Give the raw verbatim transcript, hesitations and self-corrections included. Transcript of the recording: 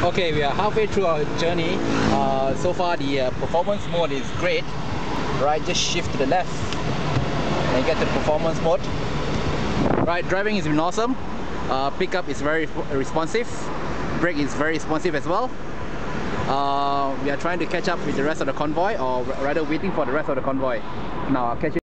Okay, we are halfway through our journey. Uh, so far the uh, performance mode is great. Right, just shift to the left and get to the performance mode. Right, driving has been awesome. Uh, pickup is very responsive. Brake is very responsive as well. Uh, we are trying to catch up with the rest of the convoy, or rather waiting for the rest of the convoy. Now I'll catch you.